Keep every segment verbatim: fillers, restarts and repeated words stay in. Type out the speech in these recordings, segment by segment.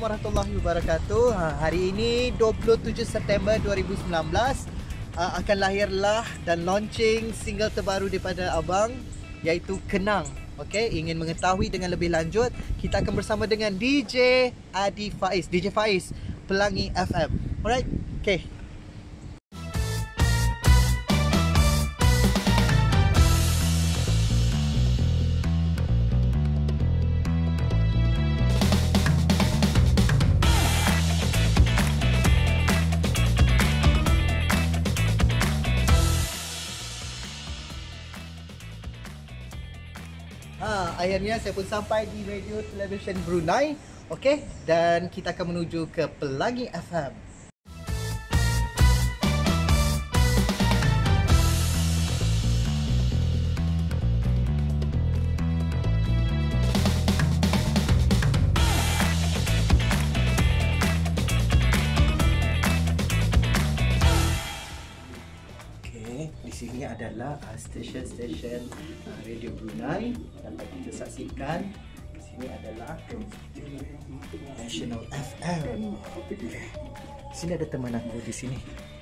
warahmatullahi wabarakatuh. Ha, hari ini dua puluh tujuh September dua ribu sembilan belas uh, akan lahirlah dan launching single terbaru daripada abang, iaitu Kenang. Okey, ingin mengetahui dengan lebih lanjut, kita akan bersama dengan D J Adi Faiz, D J Faiz, Pelangi F M. Alright, okey. Ha, akhirnya saya pun sampai di Radio Television Brunei. Okey, dan kita akan menuju ke Pelangi F M. Di sini adalah uh, stesen-stesen uh, Radio Brunei yang dapat kita saksikan. Di sini adalah National F M. Okay. Di sini ada teman aku di sini.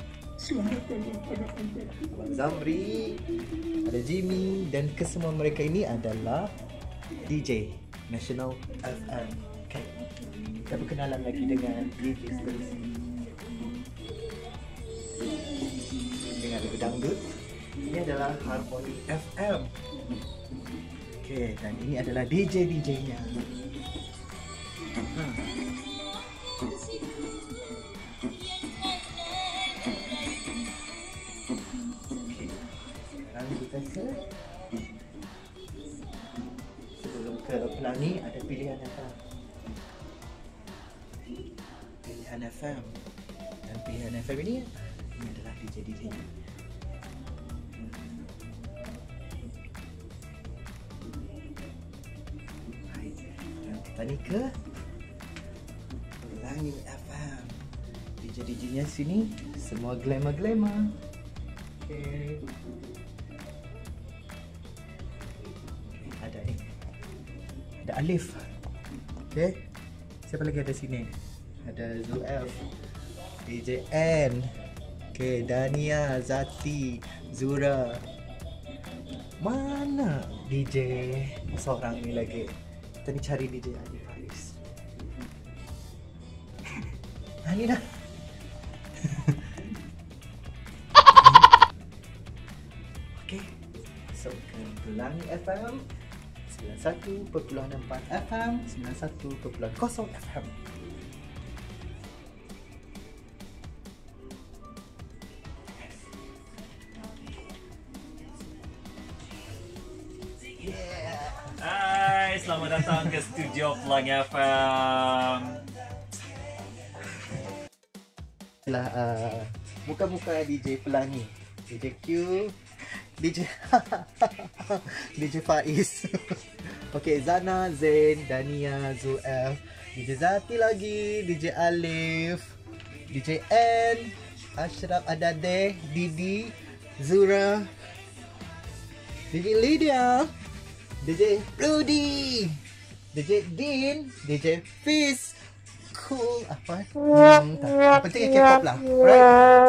Abang Zamri, ada Jimmy, dan kesemua mereka ini adalah D J National F M. Okay. Kita berkenalan lagi dengan D J seterusnya. Dengan lagu dangdut. Ini adalah Harmony F M. Okey, dan ini adalah D J-D J-nya. Ha. Okey. Sekarang kita ke sebelum ke Pelangi ada pilihan F M. Pilihan F M. Dan pilihan F M ini ini adalah D J-D J-nya. Kita ni ke Pelangi F M. D J-D J-nya sini semua glamour-glamour. Okey. Ada ni. Ada Alif. Okey. Siapa lagi ada sini? Ada Zuel, D J N. Okey, Dania, Zati, Zura. Mana D J seorang ni lagi? Kita ni cari D J Adi Faiz. Nah, ni dah. Okey. So, ke Pelangi F M sembilan puluh satu perpuluhan empat F M, sembilan puluh satu perpuluhan kosong F M. Selamat datang ke studio Pelangi F M. Lah, uh, muka-muka D J Pelangi, D J Q, D J D J Faiz. Okey, Zana, Zain, Dania, Zuel, D J Zati lagi, D J Alif, D J N, Ashraf Adade, Didi, Zura, D J Lydia, D J Rudy, D J Dean, D J Fizz, cool apa? Hmm, tak penting K-pop lah, alright?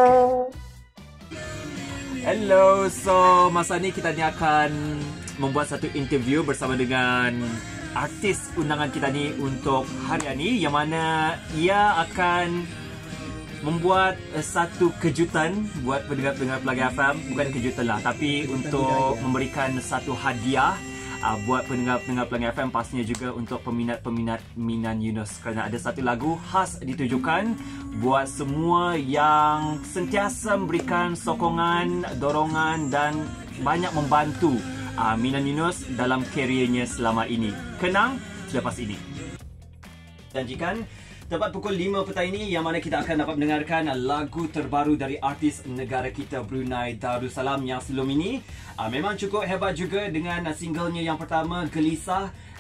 Hello, so masa ni kita ni akan membuat satu interview bersama dengan artis undangan kita ni untuk hari ini, yang mana ia akan membuat uh, satu kejutan buat pendengar-pendengar Pelangi F M. Bukan kejutan lah, tapi kejutan untuk budaya. Memberikan satu hadiah Uh, buat pendengar-pendengar Pelangi F M, pastinya juga untuk peminat-peminat Minan Yunus, kerana ada satu lagu khas ditujukan buat semua yang sentiasa memberikan sokongan, dorongan dan banyak membantu uh, Minan Yunus dalam keriernya selama ini. Kenang selepas ini. Janjikan tepat pukul lima petang ini, yang mana kita akan dapat mendengarkan lagu terbaru dari artis negara kita Brunei Darussalam, yang sebelum ini uh, memang cukup hebat juga dengan uh, singlenya yang pertama, Gelisah,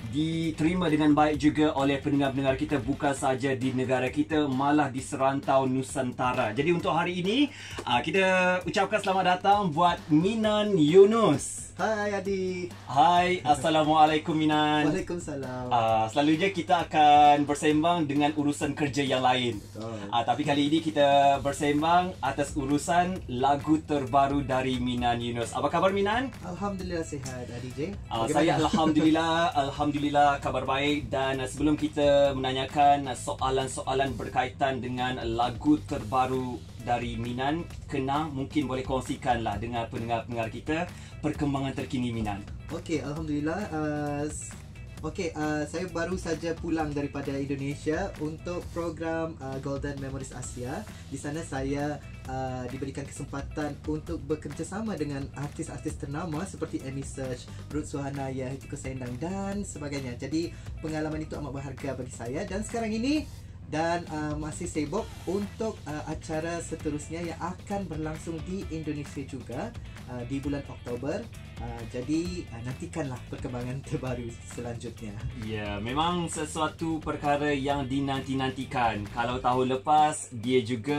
diterima dengan baik juga oleh pendengar-pendengar kita, bukan saja di negara kita, malah di serantau Nusantara. Jadi untuk hari ini kita ucapkan selamat datang buat Minan Yunus. Hai Adi. Hai, Assalamualaikum Minan. Waalaikumsalam. Uh, selalunya kita akan bersembang dengan urusan kerja yang lain. Uh, tapi kali ini kita bersembang atas urusan lagu terbaru dari Minan Yunus. Apa kabar Minan? Alhamdulillah sihat Adi J. Uh, saya Alhamdulillah, Alhamdulillah kabar baik. Dan uh, sebelum kita menanyakan uh, soalan-soalan berkaitan dengan lagu terbaru dari Minan, kena mungkin boleh kongsikanlah dengan pendengar-pendengar kita perkembangan terkini Minan. Okey, Alhamdulillah. Uh, Okey, uh, saya baru saja pulang daripada Indonesia untuk program uh, Golden Memories Asia. Di sana saya uh, diberikan kesempatan untuk bekerjasama dengan artis-artis ternama seperti Amy Search, Ruth Suhanaya, Hetiko Sendang dan sebagainya. Jadi pengalaman itu amat berharga bagi saya dan sekarang ini dan uh, masih sibuk untuk uh, acara seterusnya yang akan berlangsung di Indonesia juga uh, di bulan Oktober. Uh, jadi uh, nantikanlah perkembangan terbaru selanjutnya. Ya, memang sesuatu perkara yang dinanti-nantikan. Kalau tahun lepas dia juga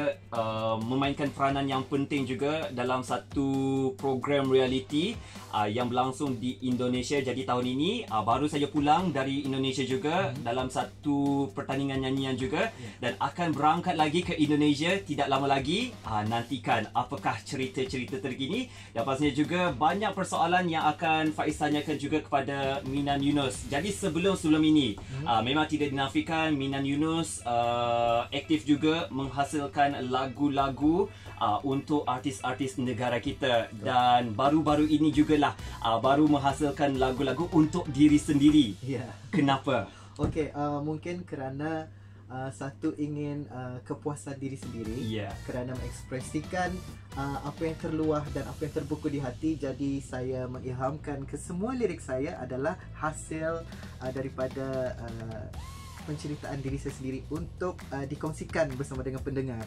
uh, memainkan peranan yang penting juga dalam satu program reality uh, yang berlangsung di Indonesia. Jadi tahun ini uh, baru saja pulang dari Indonesia juga hmm. dalam satu pertandingan nyanyian juga yeah. dan akan berangkat lagi ke Indonesia tidak lama lagi. Uh, nantikan apakah cerita-cerita terkini dan pastinya juga banyak persoalan yang akan Faiz tanyakan juga kepada Minan Yunus. Jadi sebelum-sebelum ini hmm. uh, memang tidak dinafikan Minan Yunus uh, aktif juga menghasilkan lagu-lagu uh, untuk artis-artis negara kita dan baru-baru ini jugalah uh, baru menghasilkan lagu-lagu untuk diri sendiri. Yeah. Kenapa? Okey, uh, mungkin kerana Uh, satu ingin uh, kepuasan diri sendiri yeah. kerana mengekspresikan uh, apa yang terluah dan apa yang terbuku di hati. Jadi saya mengilhamkan ke semua lirik saya adalah hasil uh, daripada uh, penceritaan diri saya sendiri untuk uh, dikongsikan bersama dengan pendengar.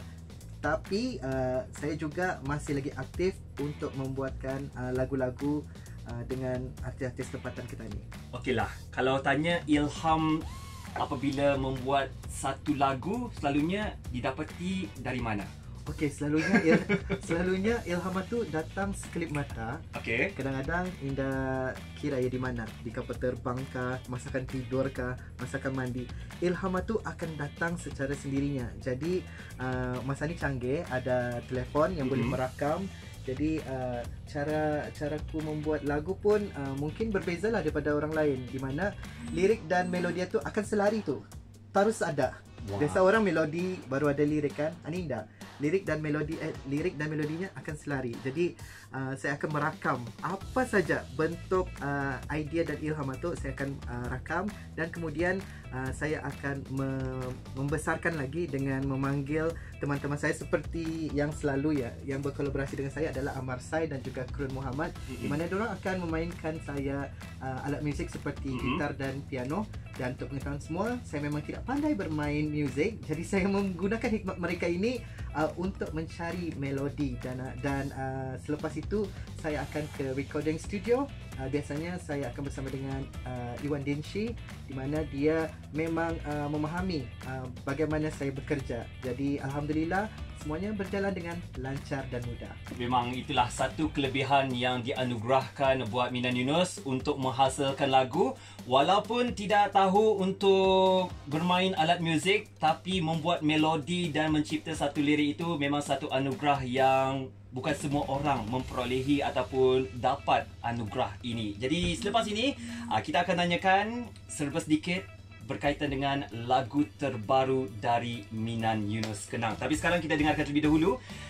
Tapi uh, saya juga masih lagi aktif untuk membuatkan uh, lagu-lagu uh, dengan artis-artis tempatan kita ni. Okeylah, kalau tanya ilham apabila membuat satu lagu, selalunya didapati dari mana? Okey, selalunya il, selalunya ilham tu datang sekelip mata. Okey. Kadang-kadang indah kira ya di mana, di kapal terbang kah, masakan tidur kah, masakan mandi. Ilham tu akan datang secara sendirinya. Jadi uh, masa ni canggih, ada telefon yang mm-hmm. boleh merakam. Jadi uh, cara caraku membuat lagu pun uh, mungkin berbezalah daripada orang lain, di mana lirik dan melodi tu akan selari tu terus ada. Wow. Biasa orang melodi baru ada lirik kan, ini tidak. Lirik dan melodi eh, lirik dan melodinya akan selari. Jadi uh, saya akan merakam apa saja bentuk uh, idea dan ilham itu saya akan uh, rakam dan kemudian uh, saya akan me- membesarkan lagi dengan memanggil teman-teman saya seperti yang selalu ya yang berkolaborasi dengan saya adalah Amar Sai dan juga Kurun Muhammad, mm-hmm. di mana diorang akan memainkan saya uh, alat muzik seperti mm-hmm. gitar dan piano. Dan untuk pengetahuan semua, saya memang tidak pandai bermain muzik, jadi saya menggunakan hikmat mereka ini uh, untuk mencari melodi dan uh, dan uh, selepas itu saya akan ke recording studio. Uh, biasanya saya akan bersama dengan uh, Iwan Dinshi, di mana dia memang uh, memahami uh, bagaimana saya bekerja. Jadi alhamdulillah semuanya berjalan dengan lancar dan mudah. Memang itulah satu kelebihan yang dianugerahkan buat Minan Yunus untuk menghasilkan lagu. Walaupun tidak tahu untuk bermain alat muzik, tapi membuat melodi dan mencipta satu lirik itu memang satu anugerah yang bukan semua orang memperolehi ataupun dapat anugerah ini. Jadi selepas ini kita akan tanyakan serba sedikit berkaitan dengan lagu terbaru dari Minan Yunus Kenang. Tapi sekarang kita dengarkan terlebih dahulu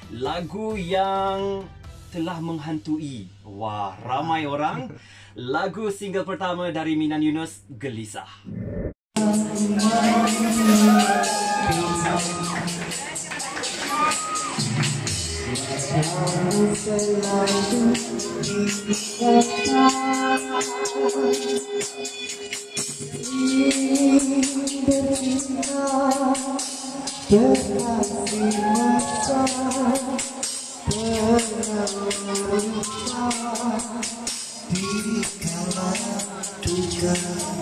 lagu yang telah menghantui wah ramai orang. Lagu single pertama dari Minan Yunus, Gelisah. Dikala duka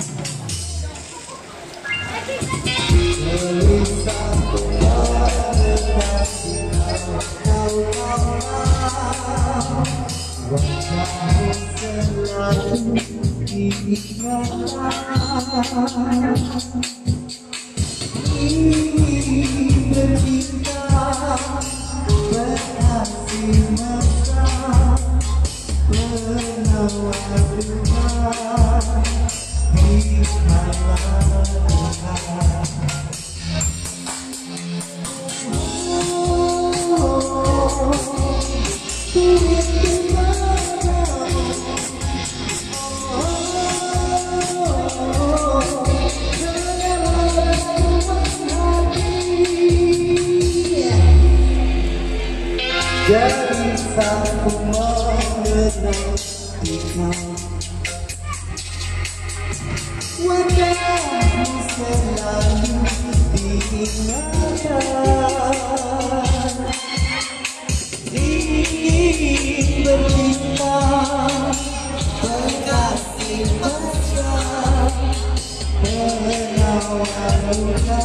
Jadi aku mengenal kita, wajahmu selalu diingatan, ingin bercinta, berkasih mesra, penawar luka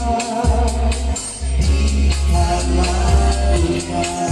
di kamar luka.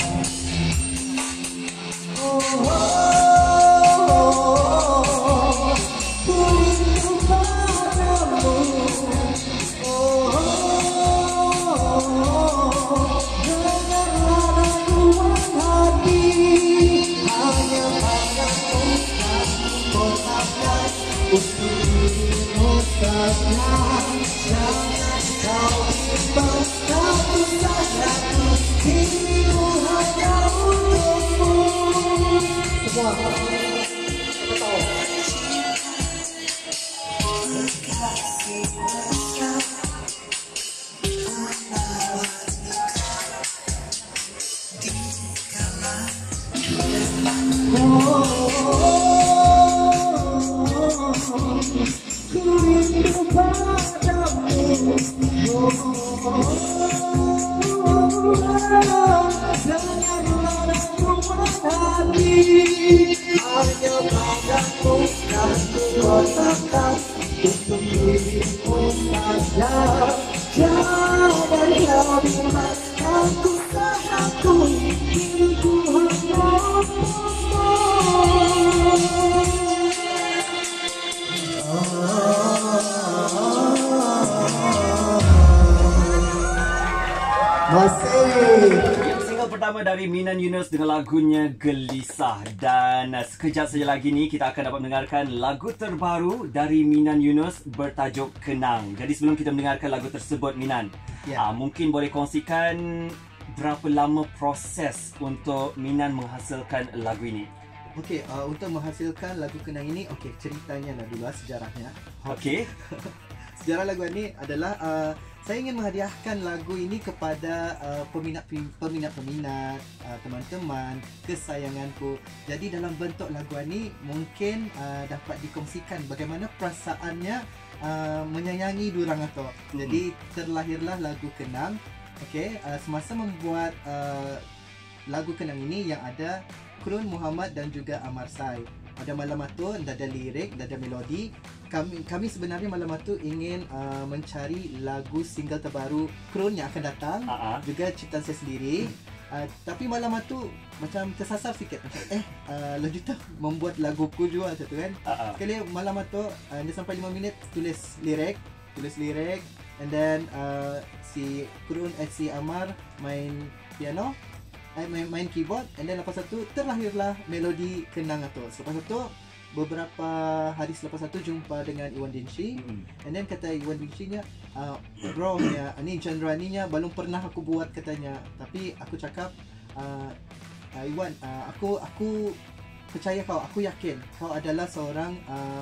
Single pertama dari Minan Yunus dengan lagunya Gelisah. Dan uh, sekejap saja lagi ni kita akan dapat mendengarkan lagu terbaru dari Minan Yunus bertajuk Kenang. Jadi sebelum kita mendengarkan lagu tersebut, Minan, yeah. uh, mungkin boleh kongsikan berapa lama proses untuk Minan menghasilkan lagu ini? Okey, uh, untuk menghasilkan lagu Kenang ini, okey, ceritanya lah dulu sejarahnya. Okey. Sejarah lagu ini adalah uh, saya ingin menghadiahkan lagu ini kepada uh, peminat peminat-peminat, uh, teman-teman kesayanganku. Jadi dalam bentuk lagu ini mungkin uh, dapat dikongsikan bagaimana perasaannya uh, menyayangi durang atau. Hmm. Jadi terlahirlah lagu Kenang. Okey, uh, semasa membuat uh, lagu Kenang ini yang ada Kurun Muhammad dan juga Amar Sai. Pada malam itu ada lirik, ada melodi. Kami kami sebenarnya malam itu ingin uh, mencari lagu single terbaru Kurun yang akan datang, uh-huh. juga ciptaan saya sendiri. Uh, tapi malam itu macam tersasar sikit macam eh uh, Lanjuta membuat lagu ku juga macam tu kan. Uh-huh. Sekali malam itu uh, dia sampai lima minit tulis lirik, tulis lirik and then uh, si Kurun eh, si Amar main piano, main, main keyboard, and then lepas itu terlahirlah melodi Kenang itu. Selepas itu beberapa hari selepas itu jumpa dengan Iwan Dinshi, mm-hmm. and then kata Iwan Dinshi nya uh, bro nya ni genre ni nya belum pernah aku buat katanya, tapi aku cakap uh, uh, Iwan uh, aku aku percaya kau, aku yakin kau adalah seorang uh,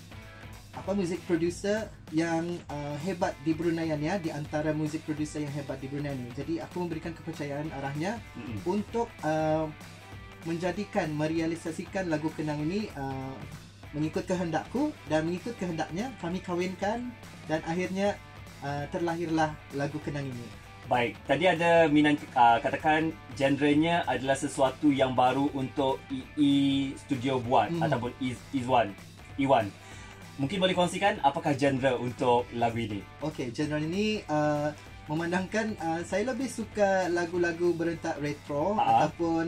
apa music producer yang uh, hebat di Brunei ya, di antara music producer yang hebat di Brunei ni. Jadi aku memberikan kepercayaan arahnya mm-hmm. untuk uh, menjadikan, merealisasikan lagu Kenang ini uh, mengikut kehendakku, dan mengikut kehendaknya kami kahwinkan, dan akhirnya uh, terlahirlah lagu Kenang ini. Baik, tadi ada Minan uh, katakan genrenya adalah sesuatu yang baru untuk I I Studio buat, hmm. ataupun Izwan, Iwan. Mungkin boleh kongsikan apakah genre untuk lagu ini? Okey, genre ini uh, memandangkan uh, saya lebih suka lagu-lagu berentak retro, uh-huh. ataupun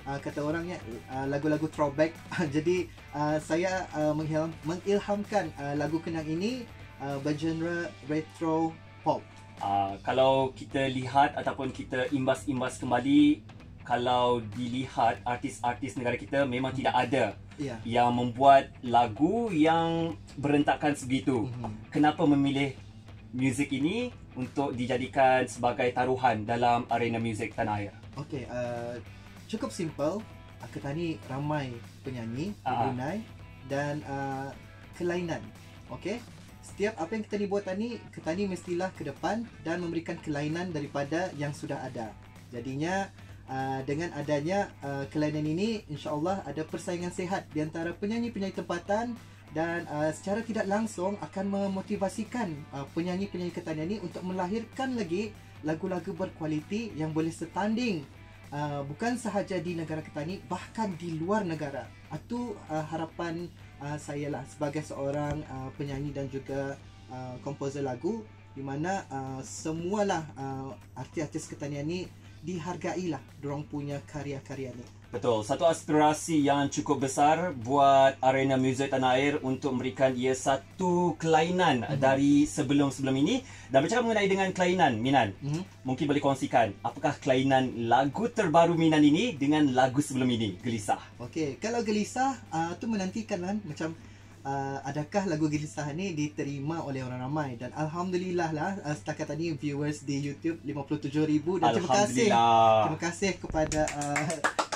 uh, kata orangnya uh, lagu-lagu throwback. Jadi uh, saya uh, menghilham, mengilhamkan uh, lagu Kenang ini uh, bergenre retro pop. Uh, kalau kita lihat ataupun kita imbas-imbas kembali, kalau dilihat artis-artis negara kita memang tidak ada yeah. yang membuat lagu yang berentakan sebegitu. Mm-hmm. Kenapa memilih muzik ini untuk dijadikan sebagai taruhan dalam arena muzik tanah air? Okey, uh, cukup simple. Kita ni ramai penyanyi di uh-huh. Brunei dan uh, kelainan. Okey. Setiap apa yang kita ni buat tadi, kita ni mestilah ke depan dan memberikan kelainan daripada yang sudah ada. Jadinya uh, dengan adanya uh, kelainan ini, insya-Allah ada persaingan sihat di antara penyanyi-penyanyi tempatan dan uh, secara tidak langsung akan memotivasikan uh, penyanyi-penyanyi Ketannya ni untuk melahirkan lagi lagu-lagu berkualiti yang boleh setanding uh, bukan sahaja di negara Ketani, bahkan di luar negara. Itu uh, harapan Uh, saya lah sebagai seorang uh, penyanyi dan juga uh, komposer lagu, di mana uh, semualah uh, artis-artis Ketanian ni dihargailah dorang punya karya-karya ni. Betul, satu aspirasi yang cukup besar buat arena muzik tanah air untuk memberikan ia satu kelainan mm-hmm. dari sebelum-sebelum ini. Dan bercakap mengenai dengan kelainan, Minan, mm-hmm. mungkin boleh kongsikan apakah kelainan lagu terbaru Minan ini dengan lagu sebelum ini, Gelisah? Okey, kalau Gelisah uh, tu menantikan kan, macam uh, adakah lagu Gelisah ni diterima oleh orang ramai, dan alhamdulillah lah uh, setakat tadi viewers di YouTube lima puluh tujuh ribu, dan terima kasih terima kasih kepada uh,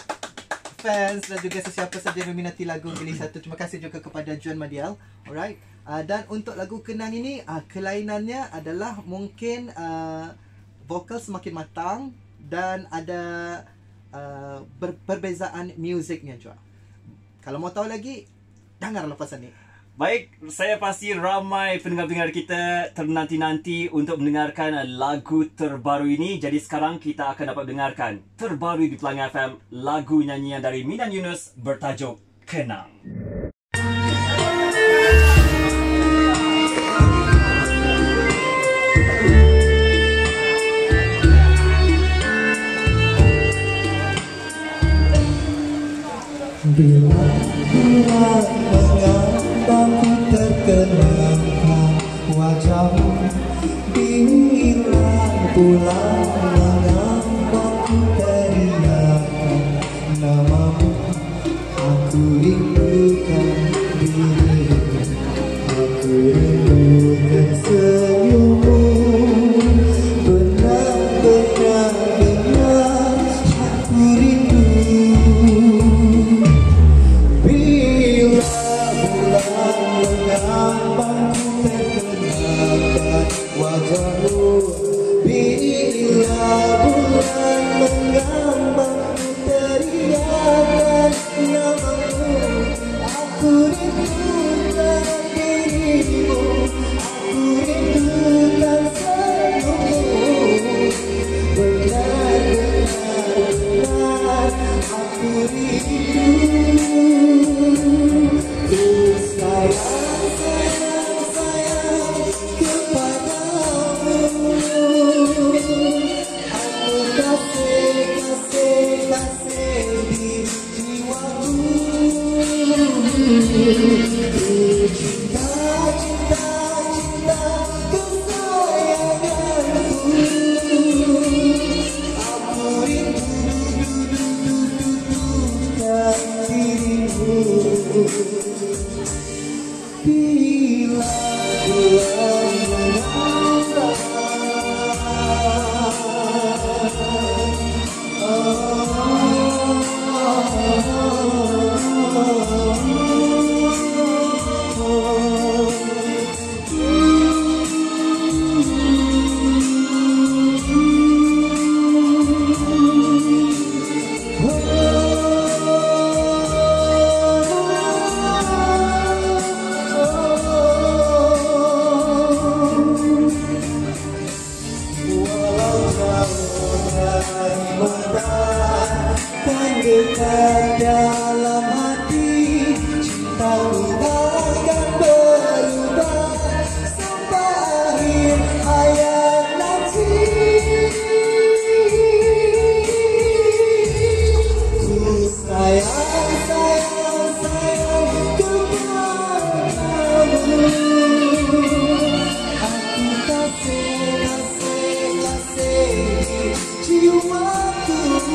fans dan juga sesiapa saja yang meminati lagu Gelisah tu. Terima kasih juga kepada Juan Madial. Alright. Uh, dan untuk lagu Kenang ini, uh, kelainannya adalah mungkin uh, vokal semakin matang dan ada uh, ber perbezaan musiknya juga. Kalau mau tahu lagi, dengar lepasan ni. Baik, saya pasti ramai pendengar-pendengar kita ternanti-nanti untuk mendengarkan lagu terbaru ini. Jadi sekarang kita akan dapat dengarkan terbaru di Pelangi F M, lagu nyanyian dari Minan Yunus bertajuk Kenang. Bila bulan mengambang terkenang wajahmu, bila bulan mengambang teriakan namamu, aku rindukan dirimu, aku rindukan senyummu, benar-benar benar aku rindu.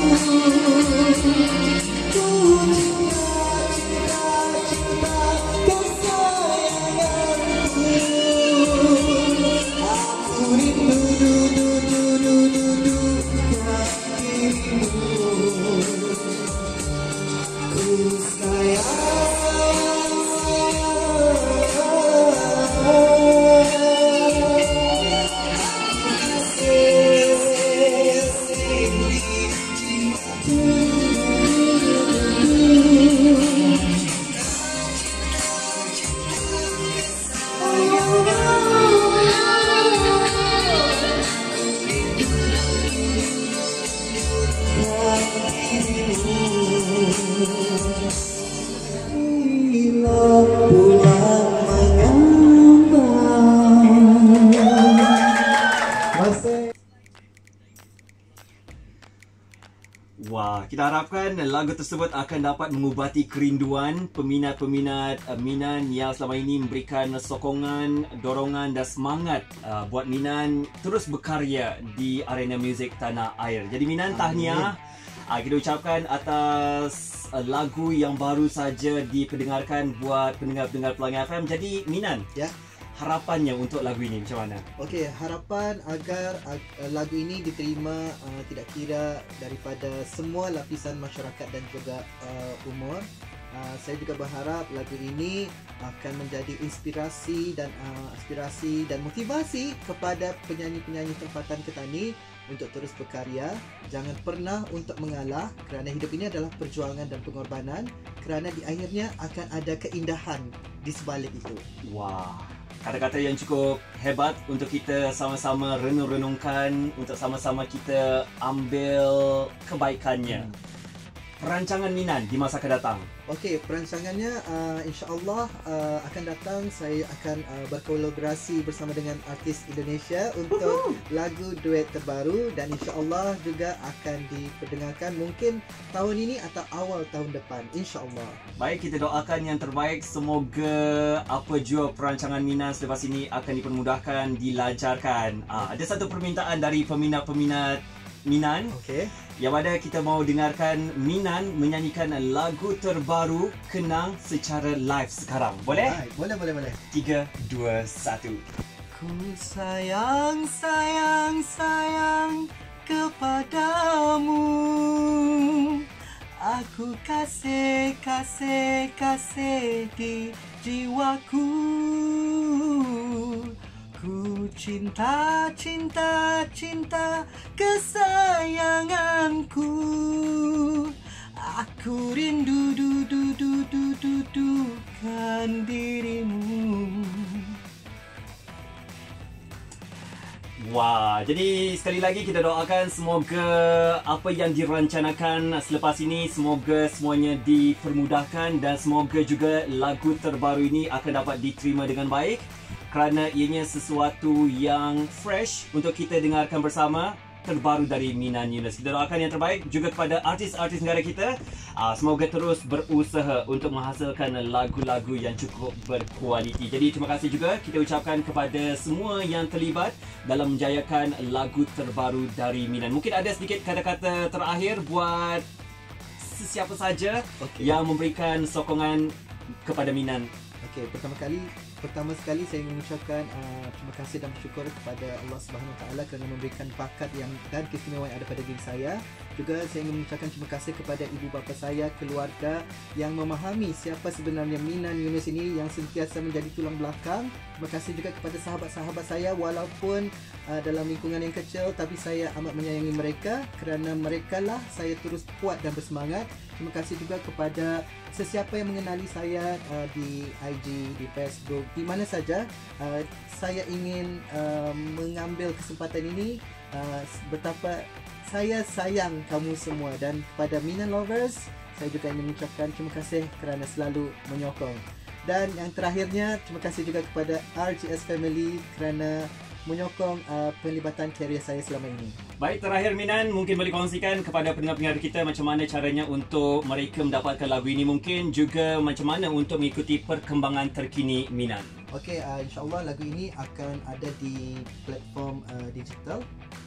Wah, kita harapkan lagu tersebut akan dapat mengubati kerinduan peminat-peminat uh, Minan yang selama ini memberikan sokongan, dorongan dan semangat uh, buat Minan terus berkarya di arena muzik tanah air. Jadi Minan, tahniah. Uh, kita ucapkan atas uh, lagu yang baru saja diperdengarkan buat pendengar-pendengar Pelangi F M. Jadi Minan, Ya. harapannya untuk lagu ini macam mana? Okey, harapan agar uh, lagu ini diterima uh, tidak kira daripada semua lapisan masyarakat dan juga uh, umur. Uh, saya juga berharap lagu ini akan menjadi inspirasi dan uh, aspirasi dan motivasi kepada penyanyi-penyanyi tempatan Ketani untuk terus berkarya. Jangan pernah untuk mengalah kerana hidup ini adalah perjuangan dan pengorbanan, kerana di akhirnya akan ada keindahan di sebalik itu. Wah, kata-kata yang cukup hebat untuk kita sama-sama renung-renungkan, untuk sama-sama kita ambil kebaikannya. Hmm. Perancangan Minan di masa akan datang. Okey, perancangannya uh, insya-Allah uh, akan datang. Saya akan uh, berkolaborasi bersama dengan artis Indonesia untuk Uhuh. lagu duet terbaru dan insya-Allah juga akan diperdengarkan mungkin tahun ini atau awal tahun depan, insya-Allah. Baik, kita doakan yang terbaik. Semoga apa jua perancangan Minan selepas ini akan dipermudahkan, dilancarkan. Ah, ada satu permintaan dari peminat-peminat Minan. Okey. Yang mana kita mau dengarkan Minan menyanyikan lagu terbaru Kenang secara live sekarang. Boleh? Hai, boleh, boleh, boleh. tiga, dua, satu. Ku sayang, sayang, sayang kepadamu. Aku kasih, kasih, kasih di jiwaku. Ku cinta, cinta, cinta kesayanganku. Aku rindu, du, du, du, du, du, du, kan dirimu. Wah, jadi sekali lagi kita doakan semoga apa yang dirancangkan selepas ini semoga semuanya dipermudahkan dan semoga juga lagu terbaru ini akan dapat diterima dengan baik kerana ianya sesuatu yang fresh untuk kita dengarkan bersama, terbaru dari Minan Yunus. Kita doakan yang terbaik juga kepada artis-artis negara kita. Uh, semoga terus berusaha untuk menghasilkan lagu-lagu yang cukup berkualiti. Jadi terima kasih juga kita ucapkan kepada semua yang terlibat dalam menjayakan lagu terbaru dari Minan. Mungkin ada sedikit kata-kata terakhir buat sesiapa saja okay. yang memberikan sokongan kepada Minan. Okey, pertama kali Pertama sekali saya mengucapkan uh, terima kasih dan bersyukur kepada Allah Subhanahu Wa Taala kerana memberikan bakat yang dan keistimewaan yang ada pada diri saya. Juga saya ingin mengucapkan terima kasih kepada ibu bapa saya, keluarga yang memahami siapa sebenarnya Minan Yunus ini yang sentiasa menjadi tulang belakang. Terima kasih juga kepada sahabat-sahabat saya walaupun uh, dalam lingkungan yang kecil tapi saya amat menyayangi mereka kerana merekalah saya terus kuat dan bersemangat. Terima kasih juga kepada sesiapa yang mengenali saya uh, di I G, di Facebook, di mana saja. Uh, saya ingin uh, mengambil kesempatan ini uh, betapa saya sayang kamu semua dan kepada Minan Lovers, saya juga ingin mengucapkan terima kasih kerana selalu menyokong. Dan yang terakhirnya, terima kasih juga kepada R G S Family kerana menyokong uh, penglibatan karier saya selama ini. Baik, terakhir Minan, mungkin boleh kongsikan kepada pendengar-pendengar kita macam mana caranya untuk mereka mendapatkan lagu ini, mungkin juga macam mana untuk mengikuti perkembangan terkini Minan. Okey, uh, insyaAllah lagu ini akan ada di platform uh, digital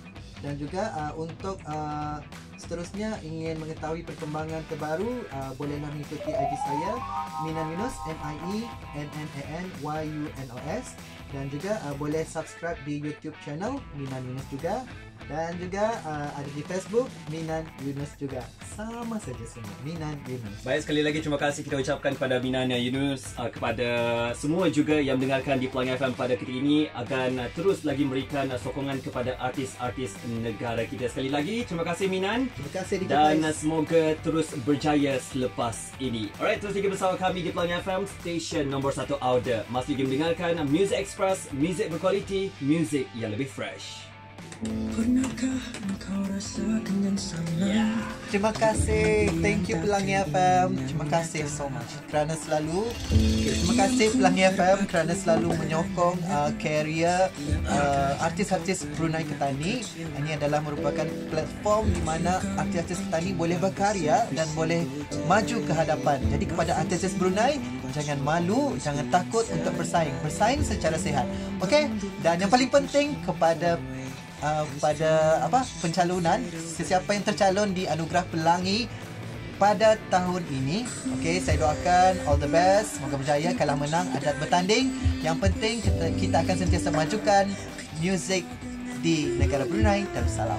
Dan juga uh, untuk uh, seterusnya ingin mengetahui perkembangan terbaru, uh, bolehlah mengikuti I G saya Minan Yunus, M I E N N A N Y U N O S, dan juga uh, boleh subscribe di YouTube channel Minan Yunus juga, dan juga uh, ada di Facebook Minan Yunus juga. Sama saja semua, Minan Yunus. Baik, sekali lagi terima kasih kita ucapkan kepada Minan Yunus, uh, kepada semua juga yang mendengarkan di Pelangi F M pada ketika ini, akan uh, terus lagi memberikan uh, sokongan kepada artis-artis negara kita. Sekali lagi terima kasih Minan. Terima kasih di Dan uh, semoga terus berjaya selepas ini. Alright, terus lagi bersama kami di Pelangi F M, station nombor satu Auda. Masih lagi mendengarkan uh, Music Express, music berkualiti, music yang lebih fresh. Pernahkah engkau rasa kenyang sana? Yeah. Terima kasih, thank you Pelangi F M. Terima kasih so much kerana selalu okay, terima kasih Pelangi F M kerana selalu menyokong uh, karya uh, artis-artis Brunei Ketani. Ini adalah merupakan platform di mana artis-artis Ketani boleh berkarya dan boleh maju ke hadapan. Jadi kepada artis Brunei, jangan malu, jangan takut untuk bersaing. Bersaing secara sihat. Okey? Dan yang paling penting kepada Uh, pada apa pencalonan, sesiapa yang tercalon di Anugerah Pelangi pada tahun ini, okey, saya doakan all the best, semoga berjaya, kalah menang adat bertanding. Yang penting kita, kita akan sentiasa majukan muzik di negara Brunei Darussalam.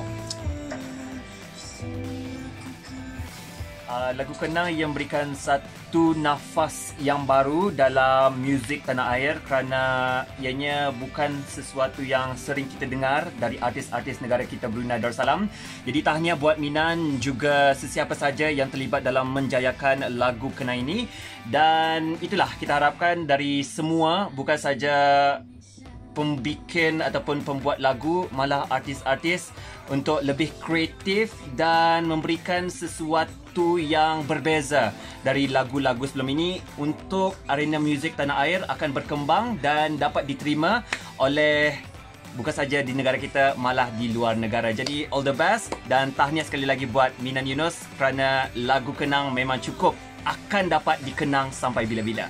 Uh, lagu kenang yang memberikan satu nafas yang baru dalam muzik tanah air, kerana ianya bukan sesuatu yang sering kita dengar dari artis-artis negara kita Brunei Darussalam. Jadi tahniah buat Minan, juga sesiapa saja yang terlibat dalam menjayakan lagu kenang ini. Dan itulah kita harapkan dari semua, bukan saja pembikin ataupun pembuat lagu, malah artis-artis untuk lebih kreatif dan memberikan sesuatu yang berbeza dari lagu-lagu sebelum ini, untuk arena muzik tanah air akan berkembang dan dapat diterima oleh bukan saja di negara kita, malah di luar negara. Jadi all the best, dan tahniah sekali lagi buat Minan Yunus kerana lagu kenang memang cukup akan dapat dikenang sampai bila-bila.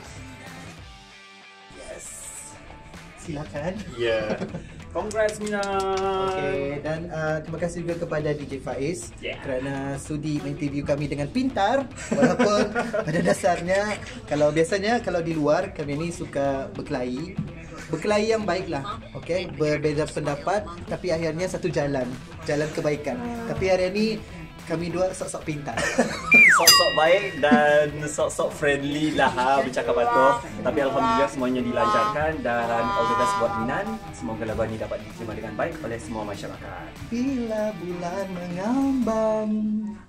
Silakan. Ya. Yeah. Congrats Minan. Okey, dan uh, terima kasih juga kepada D J Faiz Yeah. kerana sudi menginterview kami dengan pintar, walaupun pada dasarnya kalau biasanya kalau di luar kami ni suka berkelahi. Berkelahi yang baiklah. Okey, berbeza pendapat tapi akhirnya satu jalan, jalan kebaikan. Tapi hari ini kami dua sok-sok pintar. Sok-sok baik dan sok-sok friendly lah ha, bercakap batu. Tapi alhamdulillah semuanya dilancarkan, dan all the best buat Minan. Semoga lagu ini dapat diterima dengan baik oleh semua masyarakat. Bila bulan mengambang